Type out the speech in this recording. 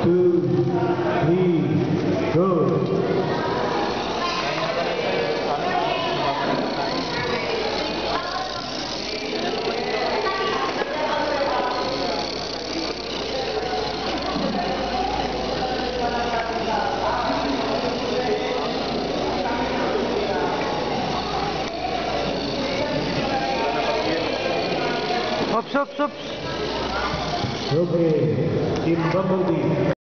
2, 3, go! Oops, oops, oops. Okay, Team Bumblebee.